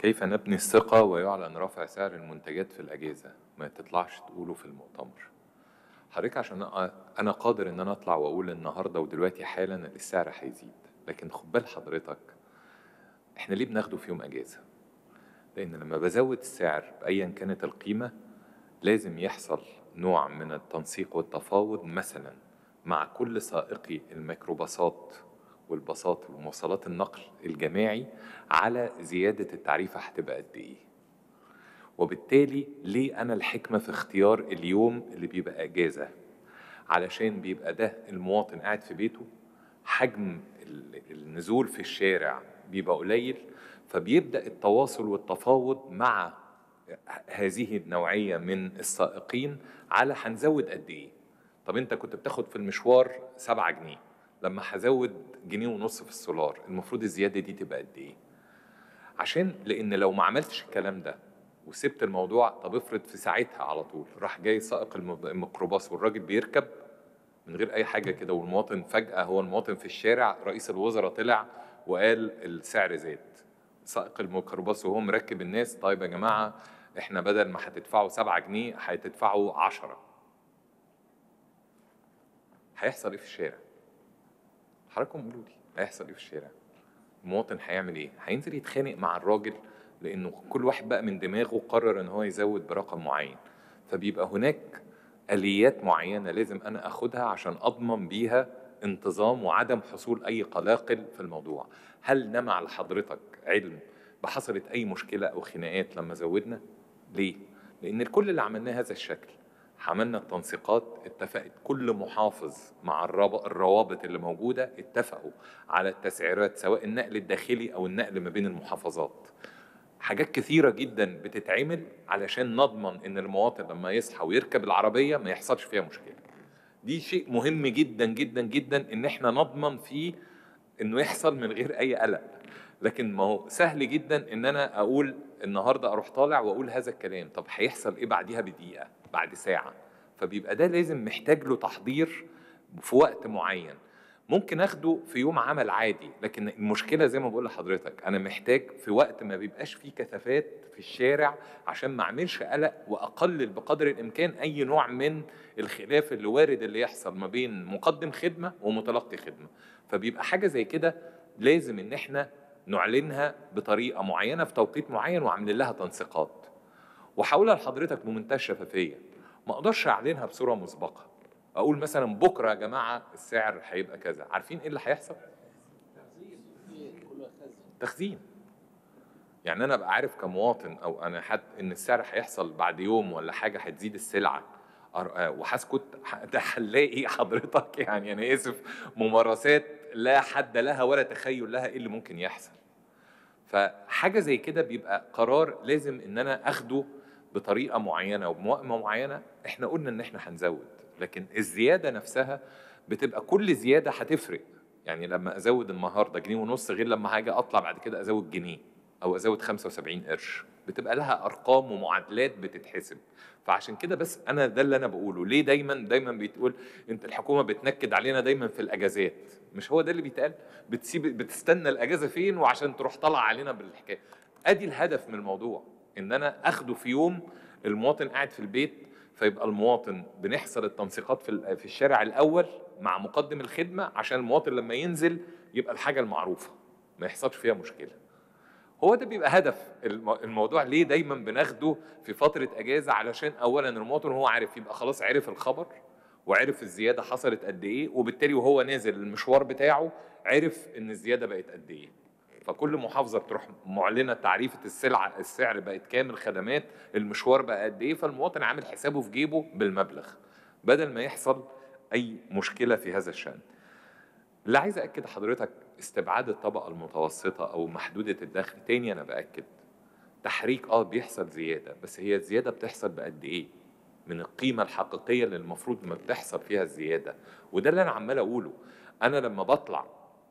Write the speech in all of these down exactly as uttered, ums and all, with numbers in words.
كيف نبني الثقة ويعلن رفع سعر المنتجات في الأجهزة؟ ما تطلعش تقوله في المؤتمر. حضرتك عشان أ- أنا قادر إن أنا أطلع وأقول النهاردة ودلوقتي حالا إن السعر هيزيد، لكن خد بال حضرتك إحنا ليه بناخده في يوم أجازة؟ لأن لما بزود السعر بأيا كانت القيمة لازم يحصل نوع من التنسيق والتفاوض، مثلا مع كل سائقي الميكروباصات والباصات ومواصلات النقل الجماعي على زيادة التعريفة هتبقى قد إيه. وبالتالي ليه أنا الحكمة في اختيار اليوم اللي بيبقى أجازة؟ علشان بيبقى ده المواطن قاعد في بيته، حجم النزول في الشارع بيبقى قليل، فبيبدأ التواصل والتفاوض مع هذه النوعية من السائقين على هنزود قد إيه. طب أنت كنت بتاخد في المشوار سبعة جنيه، لما هزود جنيه ونص في السولار المفروض الزيادة دي تبقى قد إيه؟ عشان لأن لو ما عملتش الكلام ده وسبت الموضوع، طب افرض في ساعتها على طول راح جاي سائق الميكروباص والراجل بيركب من غير أي حاجة كده، والمواطن فجأة هو المواطن في الشارع، رئيس الوزراء طلع وقال السعر زاد. سائق الميكروباص وهو مركب الناس، طيب يا جماعة احنا بدل ما هتدفعوا سبعة جنيه هتدفعوا عشرة. هيحصل ايه في الشارع؟ حضراتكم قولوا لي هيحصل ايه في الشارع؟ المواطن هيعمل ايه؟ هينزل يتخانق مع الراجل لانه كل واحد بقى من دماغه قرر ان هو يزود برقم معين. فبيبقى هناك اليات معينه لازم انا اخدها عشان اضمن بيها انتظام وعدم حصول اي قلاقل في الموضوع. هل نمع لحضرتك علم بحصلت اي مشكله او خناقات لما زودنا؟ ليه؟ لان الكل اللي عملناه هذا الشكل، عملنا التنسيقات، اتفقت كل محافظ مع الروابط اللي موجودة، اتفقوا على التسعيرات سواء النقل الداخلي أو النقل ما بين المحافظات. حاجات كثيرة جدا بتتعمل علشان نضمن إن المواطن لما يصحى ويركب العربية ما يحصلش فيها مشكلة. دي شيء مهم جدا جدا جدا إن احنا نضمن فيه إنه يحصل من غير أي قلق. لكن ما هو سهل جدا إن أنا أقول النهارده اروح طالع واقول هذا الكلام، طب هيحصل ايه بعديها بدقيقه، بعد ساعه؟ فبيبقى ده لازم محتاج له تحضير في وقت معين. ممكن اخده في يوم عمل عادي، لكن المشكله زي ما بقول لحضرتك انا محتاج في وقت ما بيبقاش فيه كثافات في الشارع عشان ما اعملش قلق، واقلل بقدر الامكان اي نوع من الخلاف اللي وارد اللي يحصل ما بين مقدم خدمه ومتلقي خدمه. فبيبقى حاجه زي كده لازم ان احنا نعلنها بطريقه معينه في توقيت معين وعاملين لها تنسيقات. وهقولها لحضرتك بمنتهى الشفافيه، ما اقدرش اعلنها بصوره مسبقه اقول مثلا بكره يا جماعه السعر هيبقى كذا. عارفين ايه اللي هيحصل؟ تخزين. يعني انا ابقى عارف كمواطن او انا حد ان السعر هيحصل بعد يوم ولا حاجه هتزيد السلعه وهسكت، ده هنلاقي حضرتك يعني انا اسف ممارسات لا حد لها ولا تخيل لها ايه اللي ممكن يحصل. فحاجه زي كده بيبقى قرار لازم ان انا اخده بطريقه معينه وبموائمه معينه. احنا قلنا ان احنا هنزود، لكن الزياده نفسها بتبقى كل زياده هتفرق. يعني لما ازود النهارده جنيه ونص غير لما هاجي اطلع بعد كده ازود جنيه او ازود خمسة وسبعين قرش، بتبقى لها ارقام ومعادلات بتتحسب. فعشان كده بس انا ده اللي انا بقوله. ليه دايما دايما بتقول انت الحكومه بتنكد علينا دايما في الاجازات؟ مش هو ده اللي بيتقال؟ بتسيب بتستنى الاجازه فين وعشان تروح طالع علينا بالحكايه. ادي الهدف من الموضوع، ان انا اخده في يوم المواطن قاعد في البيت، فيبقى المواطن بنحصل التنسيقات في في الشارع الاول مع مقدم الخدمه عشان المواطن لما ينزل يبقى الحاجه المعروفه ما يحصلش فيها مشكله. هو ده بيبقى هدف الموضوع. ليه دايما بناخده في فتره اجازه؟ علشان اولا المواطن هو عارف، يبقى خلاص عرف الخبر وعرف الزياده حصلت قد ايه، وبالتالي وهو نازل المشوار بتاعه عرف ان الزياده بقت قد ايه. فكل محافظه بتروح معلنه تعريفه السلعه، السعر بقت كام، الخدمات، المشوار بقى قد ايه، فالمواطن عامل حسابه في جيبه بالمبلغ بدل ما يحصل اي مشكله في هذا الشان. اللي عايز أأكد حضرتك استبعاد الطبقة المتوسطة أو محدودة الدخل. تاني أنا بأكد تحريك آه بيحصل زيادة، بس هي الزيادة بتحصل بقد إيه من القيمة الحقيقية اللي المفروض ما بتحصل فيها الزيادة. وده اللي أنا عمال أقوله. أنا لما بطلع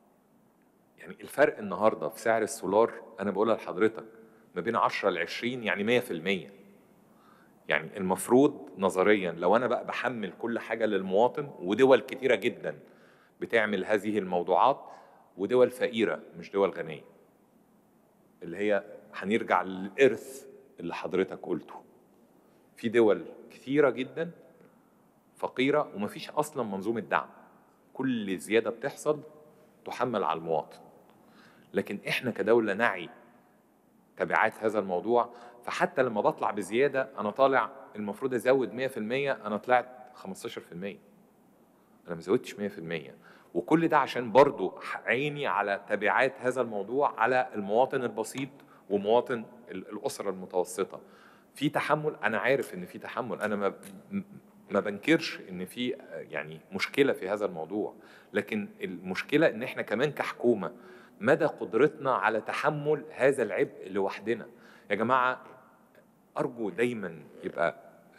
يعني الفرق النهاردة في سعر السولار أنا بقولها لحضرتك ما بين عشرة لعشرين، يعني مية في المية. يعني المفروض نظريا لو أنا بقى بحمل كل حاجة للمواطن، ودول كتيرة جدا بتعمل هذه الموضوعات ودول فقيرة مش دول غنية، اللي هي هنرجع للإرث اللي حضرتك قلته. في دول كثيرة جدا فقيرة ومفيش أصلا منظومة دعم، كل زيادة بتحصل تحمل على المواطن. لكن إحنا كدولة نعي تبعات هذا الموضوع، فحتى لما بطلع بزيادة أنا طالع المفروض أزود مية في المية، أنا طلعت خمستاشر في المية، أنا ما زودتش مية في المية. وكل ده عشان برضو عيني على تبعات هذا الموضوع على المواطن البسيط ومواطن الأسرة المتوسطة. في تحمل، أنا عارف إن في تحمل، أنا ما ما بنكرش إن في يعني مشكلة في هذا الموضوع، لكن المشكلة إن إحنا كمان كحكومة مدى قدرتنا على تحمل هذا العبء لوحدنا. يا جماعة أرجو دايما يبقى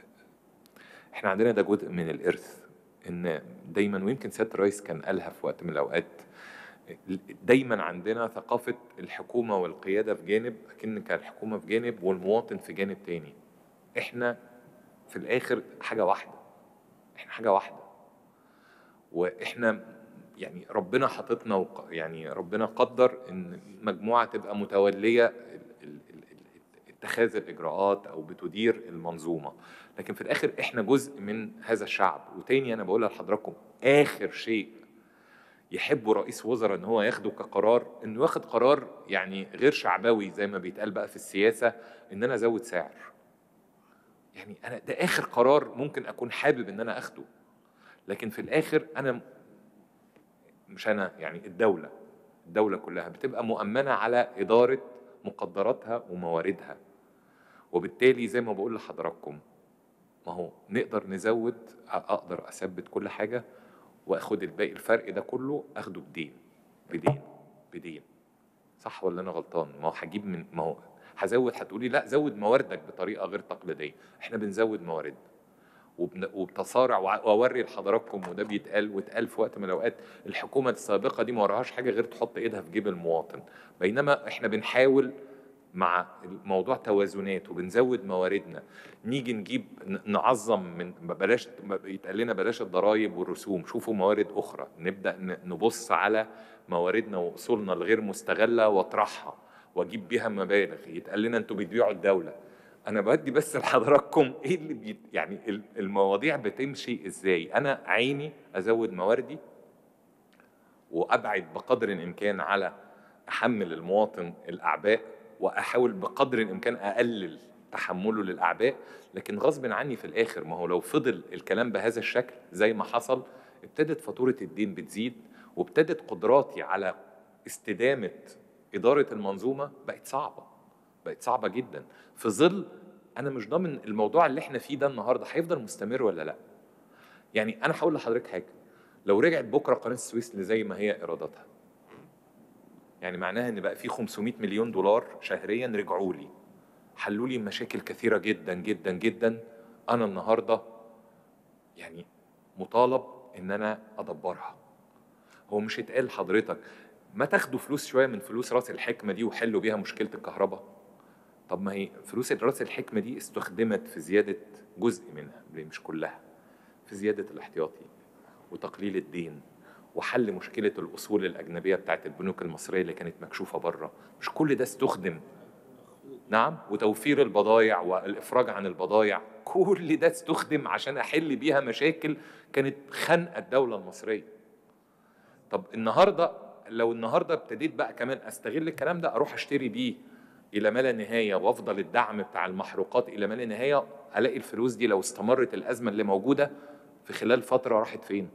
إحنا عندنا ده جزء من الإرث، إن دايما، ويمكن سيادة الرئيس كان قالها في وقت من الأوقات، دايما عندنا ثقافة الحكومة والقيادة في جانب، أكن كان الحكومة في جانب والمواطن في جانب تاني. إحنا في الآخر حاجة واحدة، إحنا حاجة واحدة، وإحنا يعني ربنا حاططنا، يعني ربنا قدر إن مجموعة تبقى متولية اتخاذ الإجراءات أو بتدير المنظومة، لكن في الآخر إحنا جزء من هذا الشعب. وتاني أنا بقولها لحضراتكم، آخر شيء يحبه رئيس وزراء إن هو ياخده كقرار، إنه ياخد قرار يعني غير شعبوي زي ما بيتقال بقى في السياسة، إن أنا أزود سعر. يعني أنا ده آخر قرار ممكن أكون حابب إن أنا أخده، لكن في الآخر أنا مش أنا، يعني الدولة الدولة كلها بتبقى مؤمنة على إدارة مقدراتها ومواردها. وبالتالي زي ما بقول لحضراتكم، ما هو نقدر نزود، أقدر أثبت كل حاجة وأخد الباقي، الفرق ده كله أخده بدين بدين بدين. صح ولا أنا غلطان؟ ما هو هجيب من، ما هو هزود، هتقولي لا زود مواردك بطريقة غير تقليدية، إحنا بنزود موارد وبتصارع. واوري لحضراتكم، وده بيتقال واتقال في وقت من الاوقات، الحكومه السابقه دي ما وراهاش حاجه غير تحط ايدها في جيب المواطن، بينما احنا بنحاول مع الموضوع توازنات وبنزود مواردنا، نيجي نجيب نعظم من بلاش، يتقال لنا بلاش الضرائب والرسوم، شوفوا موارد اخرى، نبدا نبص على مواردنا واصولنا الغير مستغله واطرحها واجيب بيها مبالغ. يتقال لنا انتوا بتبيعوا الدوله. أنا بدي بس لحضراتكم إيه اللي بيت يعني المواضيع بتمشي إزاي. أنا عيني أزود مواردي وأبعد بقدر الإمكان على أحمل المواطن الأعباء، وأحاول بقدر الإمكان أقلل تحمله للأعباء، لكن غصب عني في الآخر، ما هو لو فضل الكلام بهذا الشكل زي ما حصل، ابتدت فاتورة الدين بتزيد، وابتدت قدراتي على استدامة إدارة المنظومة بقت صعبة، بقت صعبة جدا، في ظل أنا مش ضامن الموضوع اللي احنا فيه ده النهاردة هيفضل مستمر ولا لا. يعني أنا هقول لحضرتك حاجة، لو رجعت بكرة قناة السويس اللي زي ما هي إيراداتها، يعني معناها إن بقى في خمسمائة مليون دولار شهريا رجعوا لي، حلوا لي مشاكل كثيرة جدا جدا جدا، أنا النهاردة يعني مطالب إن أنا أدبرها. هو مش يتقال حضرتك ما تاخدوا فلوس شوية من فلوس رأس الحكمة دي وحلوا بيها مشكلة الكهرباء؟ طب ما هي فلوس رأس الحكمة دي استخدمت في زيادة جزء منها مش كلها، في زيادة الاحتياطي وتقليل الدين وحل مشكلة الأصول الأجنبية بتاعت البنوك المصرية اللي كانت مكشوفة بره، مش كل ده استخدم؟ نعم، وتوفير البضائع والإفراج عن البضائع، كل ده استخدم عشان أحل بيها مشاكل كانت خنقة الدولة المصرية. طب النهاردة لو النهاردة ابتديت بقى كمان أستغل الكلام ده، أروح أشتري بيه إلى ما لا نهاية، وأفضل الدعم بتاع المحروقات إلى ما لا نهاية، ألاقي الفلوس دي لو استمرت الأزمة اللي موجودة في خلال فترة راحت فين؟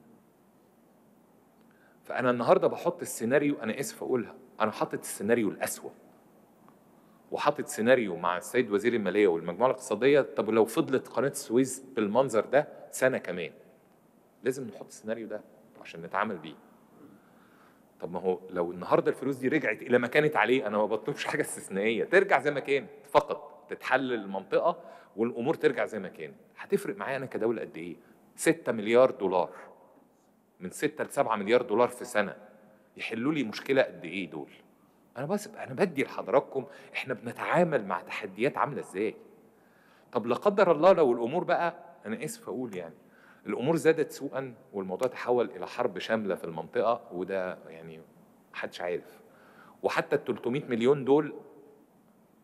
فأنا النهاردة بحط السيناريو، أنا آسف أقولها، أنا حاطط السيناريو الأسوأ، وحاطط سيناريو مع السيد وزير المالية والمجموعة الاقتصادية. طب لو فضلت قناة السويس بالمنظر ده سنة كمان، لازم نحط السيناريو ده عشان نتعامل بيه. طب ما هو لو النهارده الفلوس دي رجعت الى ما كانت عليه، انا ما بطلبش حاجه استثنائيه، ترجع زي ما كانت فقط، تتحل المنطقه والامور ترجع زي ما كانت، هتفرق معايا انا كدوله قد ايه؟ ستة مليار دولار، من ستة ل سبعة مليار دولار في سنه، يحلوا لي مشكله قد ايه دول؟ انا بس انا بدي لحضراتكم احنا بنتعامل مع تحديات عامله ازاي. طب لا قدر الله لو الامور بقى، انا اسف اقول يعني الامور زادت سوءا والموضوع تحول الى حرب شامله في المنطقه، وده يعني محدش عارف، وحتى ال ثلاثمائة مليون دول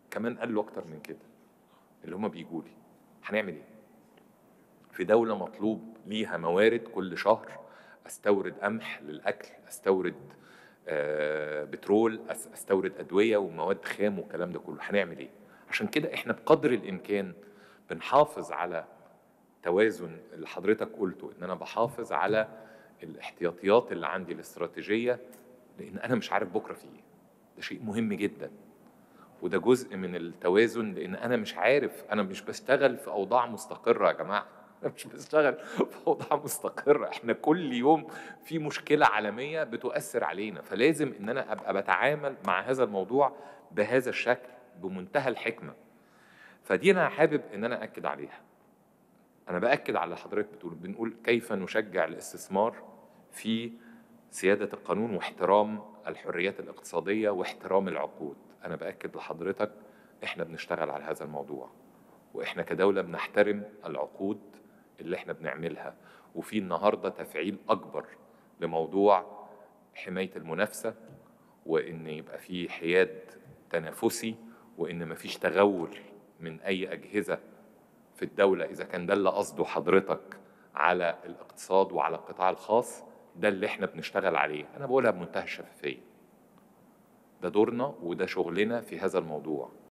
كمان قال له اكتر من كده اللي هم بيجوا لي. هنعمل ايه في دولة مطلوب ليها موارد كل شهر؟ استورد قمح للاكل، استورد آه بترول، استورد ادوية ومواد خام والكلام ده كله. هنعمل ايه؟ عشان كده احنا بقدر الامكان بنحافظ على توازن اللي حضرتك قلته، ان انا بحافظ على الاحتياطيات اللي عندي الاستراتيجية، لان انا مش عارف بكرة في ايه. ده شيء مهم جدا، وده جزء من التوازن، لان انا مش عارف، انا مش بشتغل في اوضاع مستقرة يا جماعة. انا مش بشتغل في اوضاع مستقرة، احنا كل يوم في مشكلة عالمية بتؤثر علينا، فلازم ان انا ابقى بتعامل مع هذا الموضوع بهذا الشكل بمنتهى الحكمة. فدي انا حابب ان انا اكد عليها. أنا بأكد على حضرتك بتقول، بنقول كيف نشجع الاستثمار في سيادة القانون واحترام الحريات الاقتصادية واحترام العقود. أنا بأكد لحضرتك إحنا بنشتغل على هذا الموضوع، وإحنا كدولة بنحترم العقود اللي إحنا بنعملها، وفي النهاردة تفعيل أكبر لموضوع حماية المنافسة، وإن يبقى في حياد تنافسي، وإن مفيش تغول من أي أجهزة في الدولة، إذا كان ده اللي قصده حضرتك على الاقتصاد وعلى القطاع الخاص. ده اللي احنا بنشتغل عليه، أنا بقولها بمنتهى الشفافية. ده دورنا وده شغلنا في هذا الموضوع.